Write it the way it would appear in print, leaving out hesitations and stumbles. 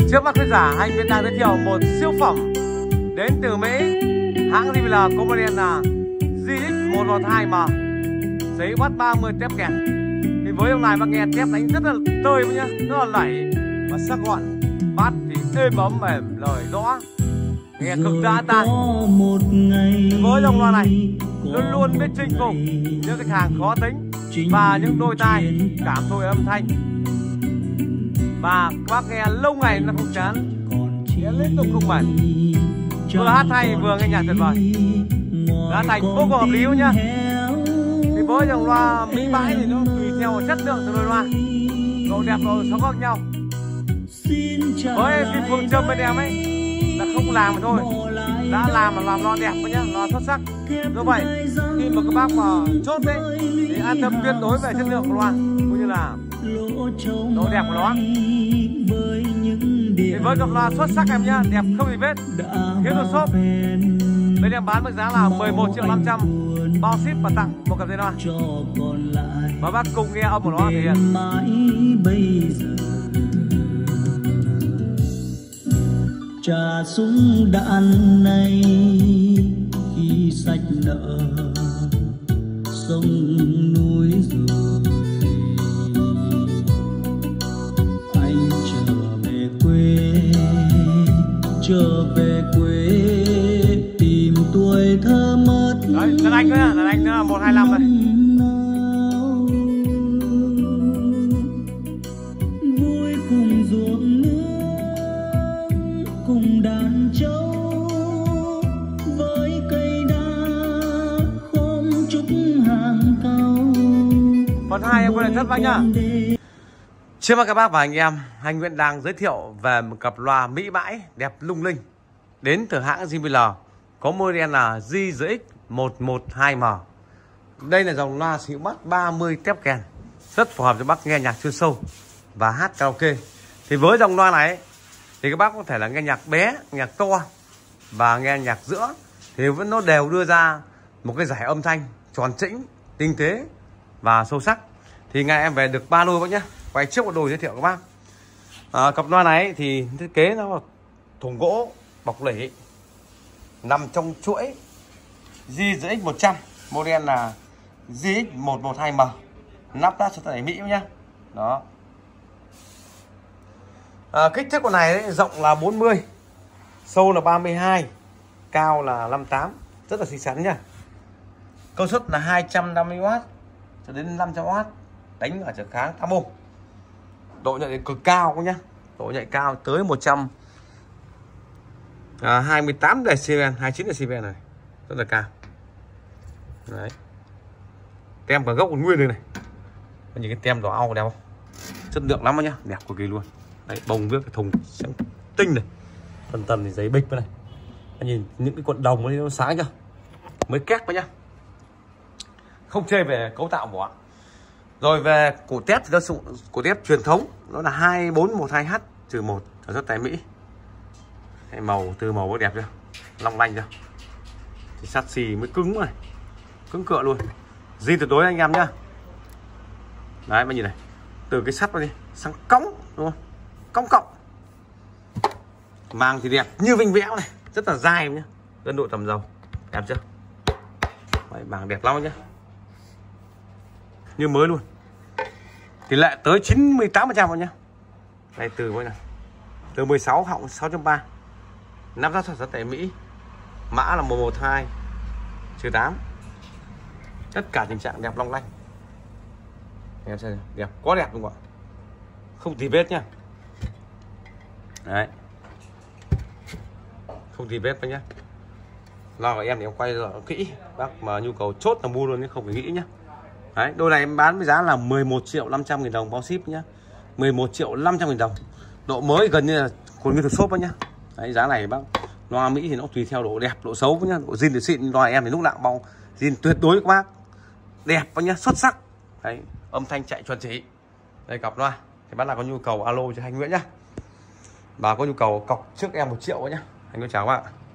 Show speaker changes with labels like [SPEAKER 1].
[SPEAKER 1] Trước mắt quý giả, anh Nguyễn đang giới thiệu một siêu phẩm đến từ Mỹ, hãng JBL có model là GX112M, giấy bắt 30 tép kèn. Thì với ông này bác nghe tép đánh rất là tơi nhá, rất là lẩy và sắc gọn, bát thì êm ấm mềm, lời rõ, nghe cực đã tai. Với dòng loa này luôn luôn biết chinh phục những khách hàng khó tính và những đôi tai cảm thụ âm thanh, và các bác nghe lâu ngày nó không chán, nghe liên tục không mệt, vừa hát hay vừa nghe nhạc tuyệt vời, đã thành vô cùng hợp lý nhá. Thì với dòng loa Mỹ bãi thì nó tùy theo chất lượng của đôi loa, độ đẹp độ xấu khác nhau. Với cái phương châm bên em ấy là không làm mà thôi, đã làm mà làm loa đẹp nhá, loa xuất sắc. Do vậy khi mà các bác mà chốt đấy thì an tâm tuyệt đối về chất lượng của loa cũng như là độ đẹp của nó. Thì với cặp loa xuất sắc em nhá, đẹp không gì vết, khiếu được shop. Bên em bán với giá là 11.500.000, bao ship và tặng một cặp dây loa. Và bác cùng nghe âm của nó thể hiện.
[SPEAKER 2] Trà súng đạn này khi sạch nợ sông núi rồi, anh trở về quê tìm tuổi thơ mất.
[SPEAKER 1] Đấy, là anh nữa, là anh nữa, 125 này.
[SPEAKER 2] Vui cùng ruộng nước, cùng đàn trâu, với cây đa khóm trúc hàng cao.
[SPEAKER 1] Phần 2 em quay lại thất bác nhá. Trước mắt các bác và anh em, anh Nguyễn đang giới thiệu về một cặp loa Mỹ bãi đẹp lung linh đến từ hãng JBL, có model là GX112M. Đây là dòng loa sử dụng bắt 30 tép kèn, rất phù hợp cho bác nghe nhạc chuyên sâu và hát karaoke. Thì với dòng loa này thì các bác có thể là nghe nhạc bé, nhạc to và nghe nhạc giữa, thì vẫn nó đều đưa ra một cái giải âm thanh tròn chỉnh, tinh tế và sâu sắc. Thì ngày em về được 3 đôi bác nhé. Quay trước một đôi giới thiệu các bác. Cặp loa này thì thiết kế nó là thùng gỗ bọc lưỡi, nằm trong chuỗi GX100, model là GX112M, nắp đắt cho tại Mỹ nhá. Đó. Kích thước của này ấy, rộng là 40, sâu là 32, cao là 58, rất là xinh xắn nhá. Công suất là 250W cho đến 500W, đánh ở trở kháng 8 ohm. Độ nhạy cực cao nhá, độ nhạy cao tới 128 decibel, 29 decibel này, rất là cao. Đấy. Tem cả gốc còn nguyên đây này. Nhìn cái tem đỏ au đẹp không? Chất lượng lắm nhá, đẹp cực kỳ luôn. Đấy, bông viết cái thùng sáng tinh này. Phần tần thì giấy bịch này. Nhìn những cái cuộn đồng ấy nó sáng chưa? Mới két vào nhá. Không chê về cấu tạo của. Rồi về cổ tép thì nó sử dụng cổ tép truyền thống, nó là 2412H-1 sản xuất tại Mỹ. Cái màu từ màu có đẹp chưa? Long lanh chưa? Thì sắt xì mới cứng này, cứng cựa luôn. Zin tuyệt đối anh em nhá. Đấy, bạn nhìn này, từ cái sắt vào đi sang cõng, đúng không? Cõng cộng. Màng thì đẹp như vinh vẽo này, rất là dai nhá, cân độ tầm dầu, đẹp chưa? Đấy, màng đẹp lắm nhá, như mới luôn. Tỷ lệ tới 98% nhá. Đây từ với này, từ 16 họng 6.3, nắp ráp sản xuất tại Mỹ, mã là 112-8. Tất cả tình trạng đẹp long lanh, em xem đẹp, quá đẹp đúng không ạ? Không tì vết nhá. Đấy, không tì vết nhá. Lo của em thì em quay rõ kỹ, bác mà nhu cầu chốt là mua luôn chứ không phải nghĩ nhá. Đấy, đôi này em bán với giá là 11.500.000 đồng bao ship nhá. 11.500.000 đồng. Độ mới gần như là còn nguyên thực shop nhá. Đấy, giá này bác, loa Mỹ thì nó tùy theo độ đẹp, độ xấu nhá. Độ zin thì xịn, loa em thì lúc nào bao zin tuyệt đối các bác. Đẹp nhá, xuất sắc. Đấy, âm thanh chạy chuẩn chỉ. Đây cặp loa. Thì bác nào có nhu cầu alo cho anh Nguyễn nhá. Và có nhu cầu cọc trước em 1 triệu nhá. Anh Nguyễn chào các bạn.